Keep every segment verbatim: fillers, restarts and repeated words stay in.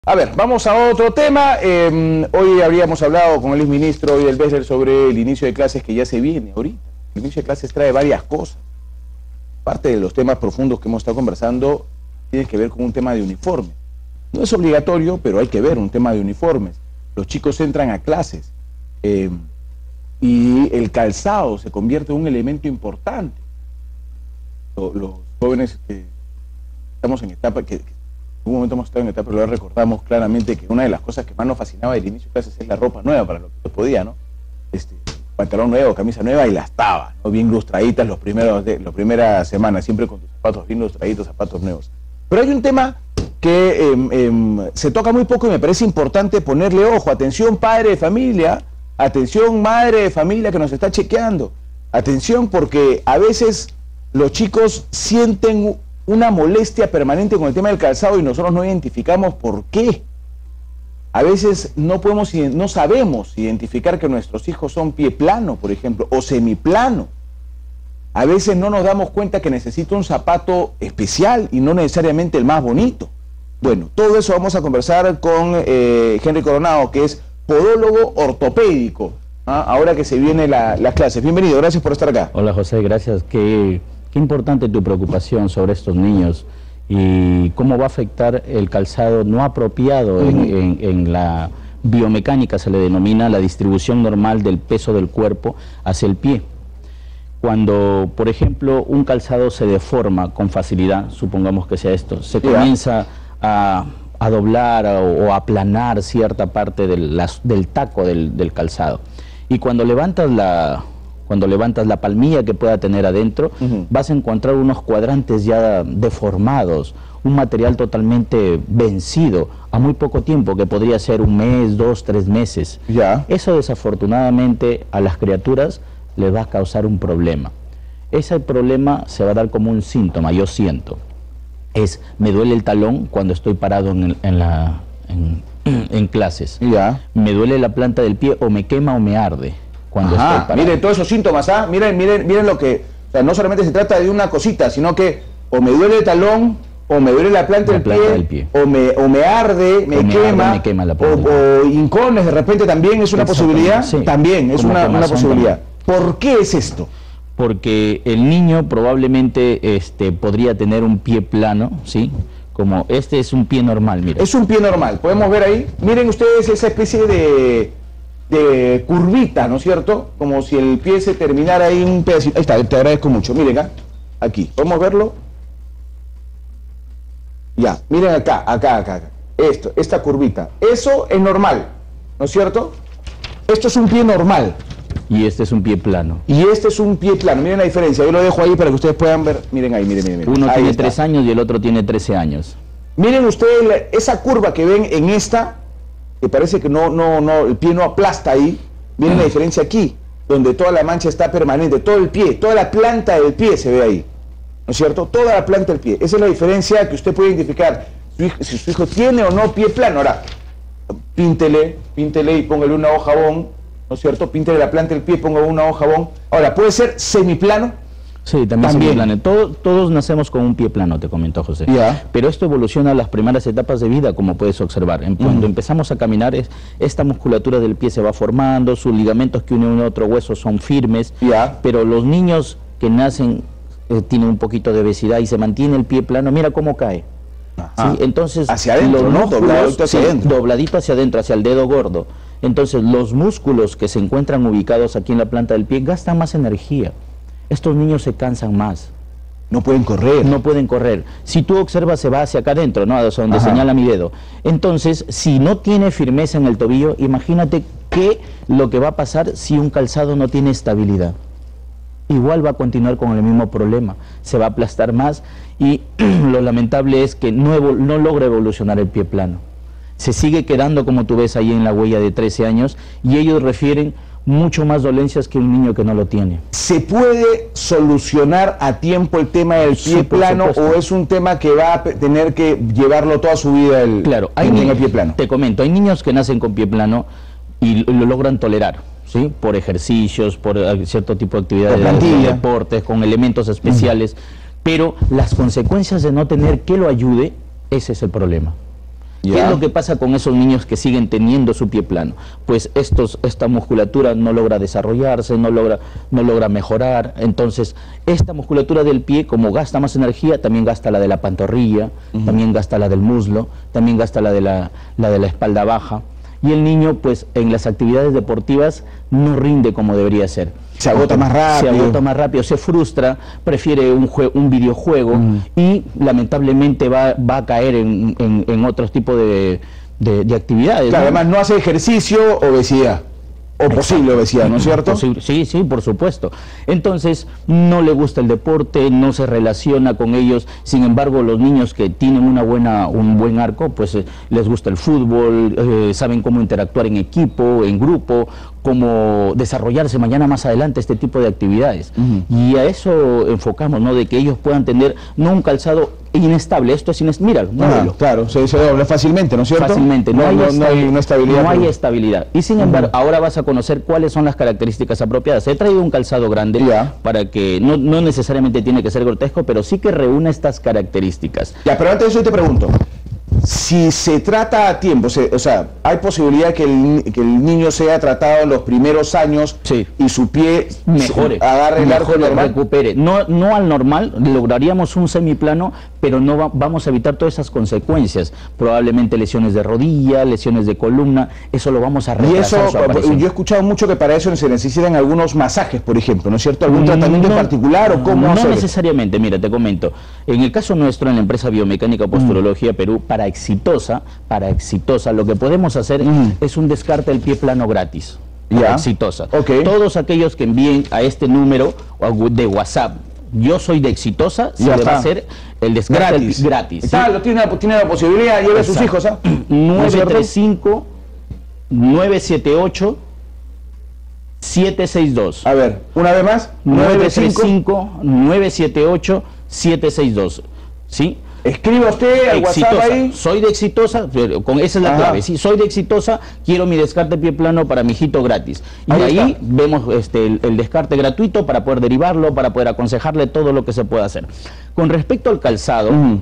A ver, vamos a otro tema. Eh, hoy habríamos hablado con el exministro hoy del Besler sobre el inicio de clases que ya se viene ahorita. El inicio de clases trae varias cosas. Parte de los temas profundos que hemos estado conversando tiene que ver con un tema de uniforme. No es obligatorio, pero hay que ver un tema de uniformes. Los chicos entran a clases eh, y el calzado se convierte en un elemento importante. Los, los jóvenes que estamos en etapa, que, que en un momento hemos estado en etapa, pero ahora recordamos claramente que una de las cosas que más nos fascinaba del inicio de clases es la ropa nueva, para lo que se podía, ¿no? Este, pantalón nuevo, camisa nueva y las tabas, ¿no? Bien lustraditas los primeros de, las primeras semanas, siempre con tus zapatos bien lustraditos, zapatos nuevos. Pero hay un tema que eh, eh, se toca muy poco y me parece importante ponerle ojo. Atención, padre de familia, atención, madre de familia que nos está chequeando. Atención, porque a veces los chicos sienten una molestia permanente con el tema del calzado y nosotros no identificamos por qué. A veces no podemos, no sabemos identificar que nuestros hijos son pie plano, por ejemplo, o semiplano. A veces no nos damos cuenta que necesita un zapato especial y no necesariamente el más bonito. Bueno, todo eso vamos a conversar con eh, Henry Coronado, que es podólogo ortopédico, ¿ah? Ahora que se vienen la, las clases. Bienvenido, gracias por estar acá. Hola José, gracias. Qué, qué importante tu preocupación sobre estos niños y cómo va a afectar el calzado no apropiado uh-huh. en, en, en la biomecánica, se le denomina la distribución normal del peso del cuerpo hacia el pie. Cuando, por ejemplo, un calzado se deforma con facilidad, supongamos que sea esto, se yeah. comienza a, a doblar a, o a aplanar cierta parte del, la, del taco del, del calzado. Y cuando levantas la... Cuando levantas la palmilla que pueda tener adentro, uh-huh. vas a encontrar unos cuadrantes ya deformados, un material totalmente vencido a muy poco tiempo, que podría ser un mes, dos, tres meses. Ya. Eso desafortunadamente a las criaturas les va a causar un problema. Ese problema se va a dar como un síntoma, yo siento. Es, me duele el talón cuando estoy parado en, el, en, la, en, en clases. Ya. Me duele la planta del pie o me quema o me arde. Cuando Ajá, miren todos esos síntomas, ¿ah? Miren, miren, miren lo que, o sea, no solamente se trata de una cosita, sino que o me duele el talón, o me duele la planta, la del, planta pie, del pie, o me, o me arde, me, me quema, arde, me quema la planta o, o hincones de repente también es una posibilidad, sí. también es una, una posibilidad. También. ¿Por qué es esto? Porque el niño probablemente este, podría tener un pie plano, ¿sí? Como este es un pie normal, miren. Es un pie normal, podemos ver ahí, miren ustedes esa especie de... de curvita, ¿no es cierto? Como si el pie se terminara ahí un pedacito. Ahí está, te agradezco mucho. Miren acá, aquí, ¿podemos verlo? Ya, miren acá, acá, acá, acá. Esto, esta curvita. Eso es normal, ¿no es cierto? Esto es un pie normal. Y este es un pie plano. Y este es un pie plano. Miren la diferencia. Yo lo dejo ahí para que ustedes puedan ver. Miren ahí, miren, miren. miren. Uno ahí tiene está. tres años y el otro tiene trece años. Miren ustedes la, esa curva que ven en esta, que parece que no, no, no, el pie no aplasta ahí. Miren la diferencia aquí, donde toda la mancha está permanente, todo el pie, toda la planta del pie se ve ahí, ¿no es cierto? Toda la planta del pie. Esa es la diferencia que usted puede identificar, su hijo, si su hijo tiene o no pie plano. Ahora, píntele, píntele y póngale una hoja jabón, ¿no es cierto? Píntele la planta del pie y póngale una hoja jabón. Ahora, ¿puede ser semiplano? Sí, también, también. Plano. Todo, todos nacemos con un pie plano, te comentó José. Yeah. Pero esto evoluciona a las primeras etapas de vida, como puedes observar. Cuando uh-huh. empezamos a caminar, es, esta musculatura del pie se va formando, sus ligamentos que unen a otro hueso son firmes, yeah. pero los niños que nacen eh, tienen un poquito de obesidad y se mantiene el pie plano, mira cómo cae. ¿Sí? Entonces, hacia adentro, los ¿no? músculos, Dobladito hacia sí, adentro. Dobladito hacia adentro, hacia el dedo gordo. Entonces, los músculos que se encuentran ubicados aquí en la planta del pie gastan más energía. Estos niños se cansan más. No pueden correr. No pueden correr. Si tú observas, se va hacia acá adentro, ¿no? Hacia donde Ajá. señala mi dedo. Entonces, si no tiene firmeza en el tobillo, imagínate qué lo que va a pasar si un calzado no tiene estabilidad. Igual va a continuar con el mismo problema. Se va a aplastar más y lo lamentable es que no, no logra evolucionar el pie plano. Se sigue quedando, como tú ves ahí en la huella de trece años, y ellos refieren mucho más dolencias que un niño que no lo tiene. ¿Se puede solucionar a tiempo el tema del pie sí, plano o es un tema que va a tener que llevarlo toda su vida el, claro, hay el, el pie plano? Te comento, hay niños que nacen con pie plano y lo logran tolerar, ¿sí? Por ejercicios, por cierto tipo de actividades, de deportes, con elementos especiales, uh-huh. pero las consecuencias de no tener que lo ayude, ese es el problema. ¿Qué es lo que pasa con esos niños que siguen teniendo su pie plano? Pues estos, esta musculatura no logra desarrollarse, no logra, no logra mejorar. Entonces, esta musculatura del pie, como gasta más energía, también gasta la de la pantorrilla, uh-huh. también gasta la del muslo, también gasta la de la, la de la espalda baja. Y el niño, pues, en las actividades deportivas no rinde como debería ser. Se agota más rápido. Se agota más rápido, se frustra, prefiere un, un videojuego mm. y lamentablemente va, va a caer en, en, en otros tipos de, de, de actividades. Claro, ¿no? Además no hace ejercicio, obesidad. O posible obesidad, ¿no es cierto? Posible, sí, sí, por supuesto. Entonces, no le gusta el deporte, no se relaciona con ellos. Sin embargo, los niños que tienen una buena, un buen arco, pues eh, les gusta el fútbol, eh, saben cómo interactuar en equipo, en grupo, cómo desarrollarse mañana más adelante este tipo de actividades. Uh-huh. Y a eso enfocamos, ¿no? De que ellos puedan tener, no un calzado inestable, esto es inestable, mira, ah, claro, se, se dobla fácilmente, ¿no es cierto? Fácilmente, no, no, hay, no, estabil no hay una estabilidad. No hay pero... estabilidad. Y sin embargo, uh-huh. ahora vas a conocer cuáles son las características apropiadas. He traído un calzado grande yeah. para que, no, no necesariamente tiene que ser grotesco, pero sí que reúne estas características. Ya, pero antes de eso te pregunto, si se trata a tiempo, se, o sea, hay posibilidad que el, que el niño sea tratado en los primeros años sí. y su pie mejore, agarre el arco normal, recupere. No, no al normal, lograríamos un semiplano, pero no va, vamos a evitar todas esas consecuencias. Probablemente lesiones de rodilla, lesiones de columna, eso lo vamos a retrasar. Y eso, yo he escuchado mucho que para eso se necesitan algunos masajes, por ejemplo, ¿no es cierto? ¿Algún tratamiento no, en particular o cómo? No hacer? necesariamente, mira, te comento. En el caso nuestro, en la empresa Biomecánica Posturología mm. Perú, para exitosa, para exitosa, lo que podemos hacer mm. es un descarte del pie plano gratis. Ya. Exitosa. Okay. Todos aquellos que envíen a este número de WhatsApp, yo soy de Exitosa, se ya le está. va a hacer el descarte gratis. Del, gratis ¿sí? Está, lo tiene, tiene la posibilidad, lleve a sus hijos, ¿ah? nueve tres cinco, nueve siete ocho, siete seis dos. A ver, una vez más. nueve tres cinco, nueve siete ocho, siete seis dos. ¿Sí? Escriba usted al exitosa. WhatsApp ahí. Soy de Exitosa, con esa es la Ajá. clave. Sí, soy de Exitosa, quiero mi descarte pie plano para mi hijito gratis. Y ahí, ahí vemos este, el, el descarte gratuito para poder derivarlo, para poder aconsejarle todo lo que se pueda hacer. Con respecto al calzado, uh-huh.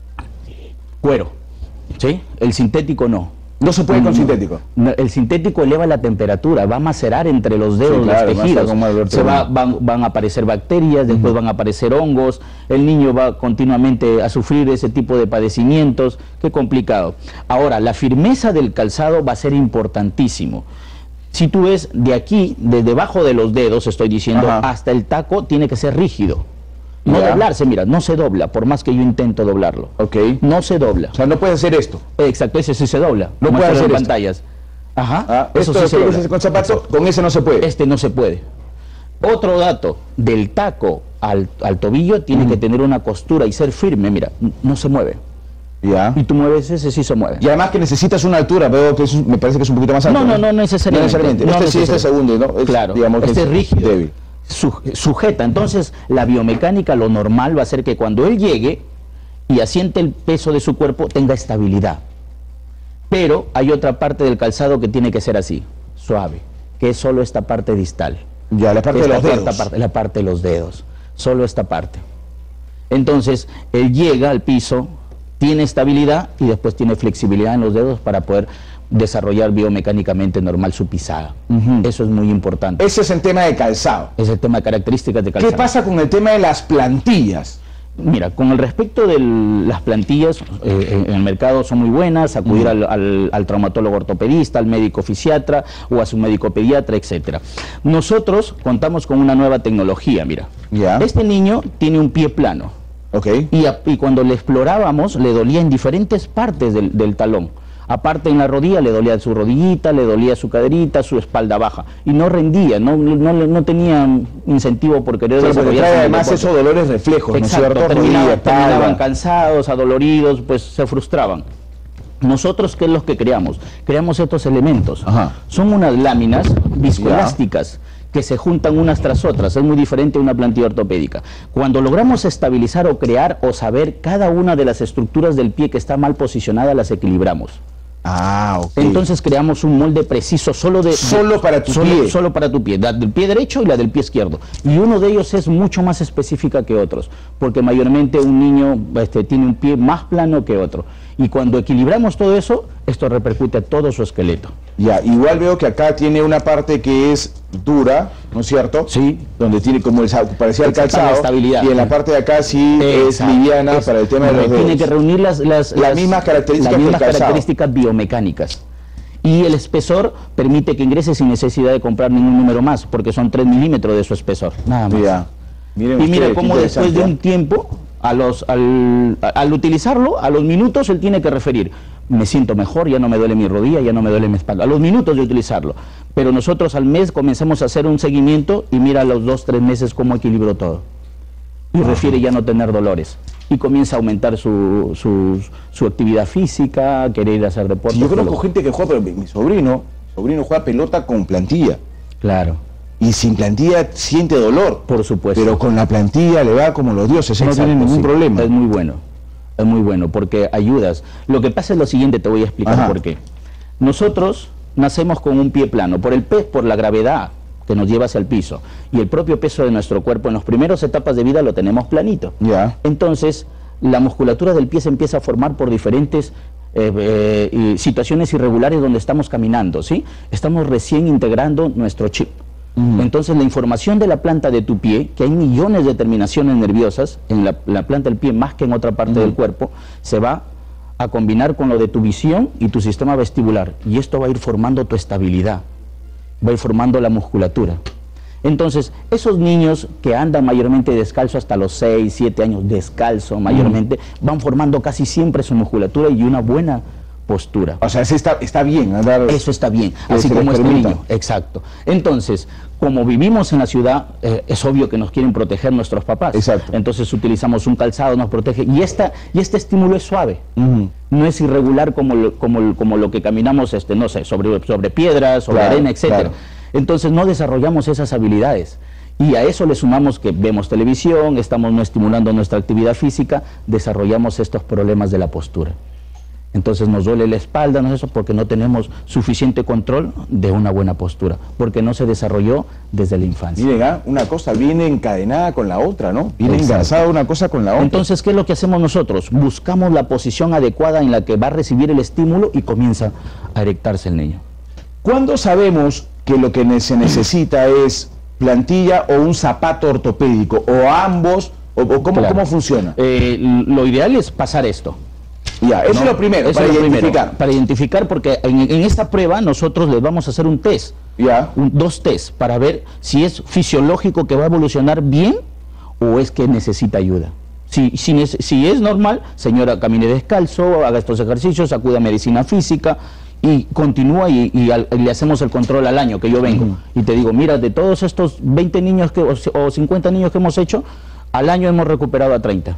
cuero, ¿sí? El sintético no. No se puede con sintético. El sintético eleva la temperatura, va a macerar entre los dedos, sí, claro, los tejidos. Se va, van, van a aparecer bacterias, después uh-huh. van a aparecer hongos. El niño va continuamente a sufrir ese tipo de padecimientos. Qué complicado. Ahora, la firmeza del calzado va a ser importantísimo. Si tú ves de aquí, de debajo de los dedos, estoy diciendo, Ajá. hasta el taco, tiene que ser rígido. No yeah. doblarse, mira, no se dobla, por más que yo intento doblarlo. Ok. No se dobla. O sea, no puede hacer esto. Exacto, ese sí se dobla. No puede hacer en pantallas. Ajá. Ah, eso sí se dobla. Con zapato, con ese no se puede. Este no se puede. Otro dato, del taco al, al tobillo tiene mm. que tener una costura y ser firme, mira, no se mueve. Ya. Y tú mueves ese, sí se mueve. Y además que necesitas una altura, pero que es, me parece que es un poquito más alto. No, no, no, no necesariamente. No necesariamente. No este necesariamente. sí, este segundo, ¿no? Es, claro, digamos, este es rígido. Débil. Sujeta, entonces la biomecánica, lo normal va a ser que cuando él llegue y asiente el peso de su cuerpo tenga estabilidad, pero hay otra parte del calzado que tiene que ser así, suave, que es solo esta parte distal, ya la parte esta de los dedos, parte, la parte de los dedos, solo esta parte. Entonces él llega al piso, tiene estabilidad y después tiene flexibilidad en los dedos para poder desarrollar biomecánicamente normal su pisada. Uh-huh. Eso es muy importante. Ese es el tema de calzado. Es el tema de características de calzado. ¿Qué pasa con el tema de las plantillas? Mira, con el respecto de las plantillas, eh, en el mercado son muy buenas, acudir uh-huh. al, al, al traumatólogo ortopedista, al médico fisiatra o a su médico pediatra, etcétera. Nosotros contamos con una nueva tecnología, mira. Yeah. Este niño tiene un pie plano. Okay. Y, a, y cuando le explorábamos, le dolía en diferentes partes del, del talón. Aparte en la rodilla, le dolía su rodillita, le dolía su caderita, su espalda baja. Y no rendía, no, no, no tenía incentivo por querer desarrollar. Pero trae además esos dolores reflejos, Exacto, ¿no es cierto? Terminaban, terminaban cansados, adoloridos, pues se frustraban. Nosotros, ¿qué es lo que creamos? Creamos estos elementos. Ajá. Son unas láminas viscoelásticas que se juntan unas tras otras. Es muy diferente a una plantilla ortopédica. Cuando logramos estabilizar o crear o saber cada una de las estructuras del pie que está mal posicionada, las equilibramos. Ah, ok. Entonces creamos un molde preciso solo de... Solo para tu solo, pie. Solo para tu pie, la del pie derecho y la del pie izquierdo. Y uno de ellos es mucho más específica que otros, porque mayormente un niño este, tiene un pie más plano que otro. Y cuando equilibramos todo eso, esto repercute a todo su esqueleto. Ya, igual veo que acá tiene una parte que es dura, ¿no es cierto? Sí. Donde tiene como el parecía el Exacto, calzado. la estabilidad. Y en la parte de acá sí Exacto. es liviana Es- para el tema de los Tiene dedos. que reunir las, las, Las mismas características las que el mismas calzado. características biomecánicas. Y el espesor permite que ingrese sin necesidad de comprar ningún número más, porque son tres milímetros de su espesor, nada más. Ya. Miren Y mira ustedes, cómo qué después de interesante. un tiempo, a los, al, al utilizarlo, a los minutos él tiene que referir, me siento mejor, ya no me duele mi rodilla, ya no me duele mi espalda, a los minutos de utilizarlo. Pero nosotros al mes comenzamos a hacer un seguimiento y mira a los dos, tres meses cómo equilibró todo. Y Ajá. refiere ya no tener dolores. Y comienza a aumentar su, su, su actividad física, querer ir a hacer deporte. Sí, yo conozco todo. gente que juega, pero mi mi sobrino, mi sobrino juega pelota con plantilla. Claro, Y sin plantilla siente dolor. por supuesto. Pero con la plantilla le va como los dioses, no Exacto, tiene ningún sí. problema. Es muy bueno, es muy bueno porque ayudas. Lo que pasa es lo siguiente, te voy a explicar Ajá. por qué. Nosotros nacemos con un pie plano, por el pez, por la gravedad que nos lleva hacia el piso y el propio peso de nuestro cuerpo en las primeras etapas de vida lo tenemos planito. Ya. Entonces, la musculatura del pie se empieza a formar por diferentes eh, eh, y situaciones irregulares donde estamos caminando, ¿sí? Estamos recién integrando nuestro chip. Ujú. Entonces, la información de la planta de tu pie, que hay millones de terminaciones nerviosas en la, la planta del pie más que en otra parte Ujú. del cuerpo, se va a combinar con lo de tu visión y tu sistema vestibular. Y esto va a ir formando tu estabilidad, va a ir formando la musculatura. Entonces, esos niños que andan mayormente descalzo hasta los seis, siete años, descalzo mayormente, van formando casi siempre su musculatura y una buena postura. O sea, sí está, está bien andar. Eso está bien, que así se les como este permita. niño, exacto. Entonces, como vivimos en la ciudad, eh, es obvio que nos quieren proteger nuestros papás. Exacto. Entonces utilizamos un calzado, nos protege, y, esta, y este estímulo es suave. Ujú. No es irregular como lo, como, como lo que caminamos, este, no sé, sobre, sobre piedras, sobre Claro, arena, etcétera. claro. Entonces no desarrollamos esas habilidades. Y a eso le sumamos que vemos televisión, estamos no estimulando nuestra actividad física, desarrollamos estos problemas de la postura. Entonces nos duele la espalda, no es eso, porque no tenemos suficiente control de una buena postura, porque no se desarrolló desde la infancia. Miren, ah, una cosa viene encadenada con la otra, ¿no? Viene Exacto. engarzada una cosa con la otra. Entonces, ¿qué es lo que hacemos nosotros? Buscamos la posición adecuada en la que va a recibir el estímulo y comienza a erectarse el niño. ¿Cuándo sabemos que lo que ne- se necesita es plantilla o un zapato ortopédico? ¿O ambos? ¿O, o cómo, Claro. cómo funciona? Eh, lo ideal es pasar esto. Ya, eso ¿no? es lo primero, Eso para es lo primero, identificar. para identificar, porque en, en esta prueba nosotros les vamos a hacer un test, Ya. un- dos test, para ver si es fisiológico que va a evolucionar bien o es que necesita ayuda. Si, si, nece- si es normal, señora, camine descalzo, haga estos ejercicios, acuda a medicina física y continúa y, y al- y le hacemos el control al año que yo vengo. Ujú. Y te digo, mira, de todos estos veinte niños que, o, o cincuenta niños que hemos hecho, al año hemos recuperado a treinta.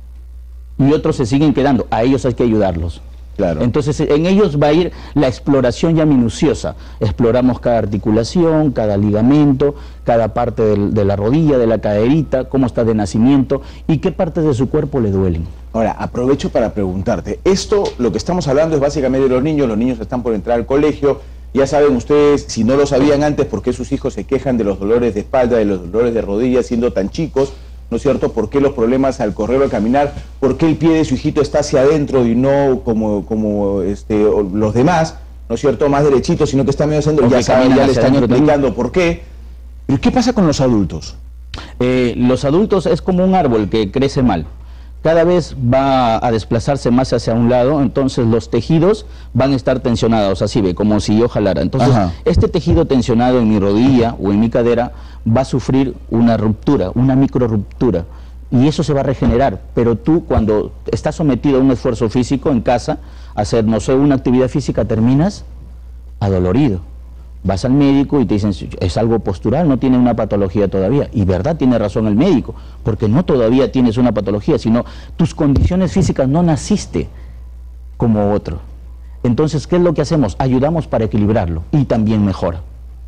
Y otros se siguen quedando, a ellos hay que ayudarlos. Claro. Entonces en ellos va a ir la exploración ya minuciosa. Exploramos cada articulación, cada ligamento, cada parte del- de la rodilla, de la caderita, cómo está de nacimiento y qué partes de su cuerpo le duelen. Ahora, aprovecho para preguntarte. Esto, lo que estamos hablando es básicamente de los niños. Los niños están por entrar al colegio. Ya saben ustedes, si no lo sabían antes, por qué sus hijos se quejan de los dolores de espalda, de los dolores de rodilla siendo tan chicos, ¿no es cierto? ¿Por qué los problemas al correr o al caminar? ¿Por qué el pie de su hijito está hacia adentro y no como, como este, o los demás, ¿no es cierto? Más derechito, sino que está medio haciendo, O ya que saben, caminan ya le hacia están adentro explicando por qué. Pero ¿qué pasa con los adultos? Eh, los adultos es como un árbol que crece mal. Cada vez va a desplazarse más hacia un lado, entonces los tejidos van a estar tensionados, así ve, como si yo jalara. Entonces, Ajá. este tejido tensionado en mi rodilla o en mi cadera va a sufrir una ruptura, una micro ruptura, y eso se va a regenerar. Pero tú, cuando estás sometido a un esfuerzo físico en casa, hacer, no sé, una actividad física, terminas adolorido. Vas al médico y te dicen, es algo postural, no tiene una patología todavía. Y verdad, tiene razón el médico, porque no todavía tienes una patología, sino tus condiciones físicas, no naciste como otro. Entonces, ¿qué es lo que hacemos? Ayudamos para equilibrarlo y también mejora.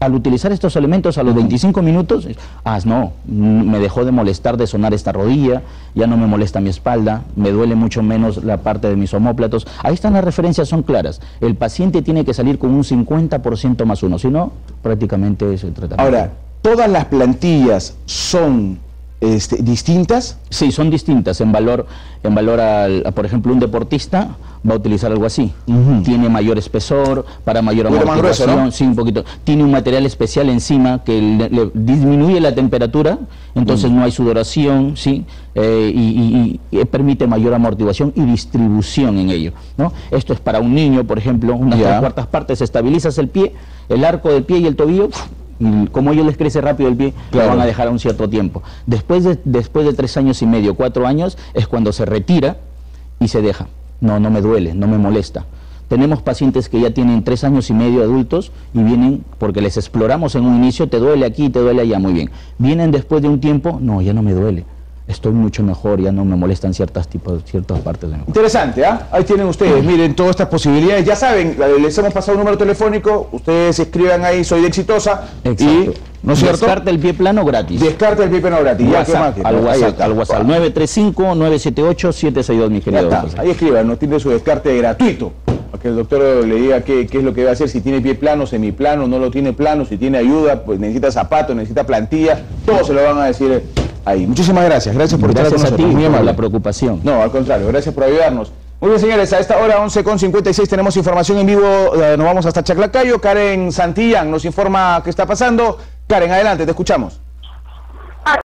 Al utilizar estos elementos a los veinticinco minutos, ah, no, me dejó de molestar, de sonar esta rodilla, ya no me molesta mi espalda, me duele mucho menos la parte de mis omóplatos. Ahí están las referencias, son claras. El paciente tiene que salir con un cincuenta por ciento más uno, si no, prácticamente es el tratamiento. Ahora, ¿todas las plantillas son este, distintas? Sí, son distintas en valor, en valor al, a, por ejemplo, un deportista va a utilizar algo así. Uh-huh. Tiene mayor espesor, para mayor amortiguación, grueso, ¿no? Sí, un poquito. Tiene un material especial encima que le, le disminuye la temperatura, entonces uh-huh. no hay sudoración, ¿sí? Eh, y, y, y permite mayor amortiguación y distribución en ello, ¿no? Esto es para un niño, por ejemplo, unas yeah. tres cuartas partes, estabilizas el pie, el arco del pie y el tobillo, y como ellos les crece rápido el pie, claro. lo van a dejar a un cierto tiempo. Después de, después de tres años y medio, cuatro años, es cuando se retira y se deja. No, no me duele, no me molesta. Tenemos pacientes que ya tienen tres años y medio adultos y vienen, porque les exploramos en un inicio, te duele aquí, te duele allá, muy bien. Vienen después de un tiempo, no, ya no me duele. Estoy mucho mejor, ya no me molestan ciertas tipos, ciertas partes de mi cuerpo. Interesante, ¿ah? ¿eh? Ahí tienen ustedes, miren todas estas posibilidades. Ya saben, les hemos pasado un número telefónico, ustedes escriban ahí, soy de Exitosa. Exacto. Y, ¿no es cierto? Descarte el pie plano gratis. Descarte el pie plano gratis. WhatsApp, ya, al WhatsApp, al WhatsApp, nueve tres cinco, nueve siete ocho, siete seis dos, mi querido. Ahí escriban, no tiene su descarte gratuito. Para que el doctor le diga qué, qué es lo que va a hacer, si tiene pie plano, semiplano, no lo tiene plano, si tiene ayuda, pues necesita zapatos, necesita plantilla, todo se lo van a decir ahí. Muchísimas gracias, gracias por gracias estar con nosotros. Gracias a ti por la preocupación. No, al contrario, gracias por ayudarnos. Muy bien, señores, a esta hora once con cincuenta y seis tenemos información en vivo, eh, nos vamos hasta Chaclacayo. Karen Santillán nos informa qué está pasando. Karen, adelante, te escuchamos.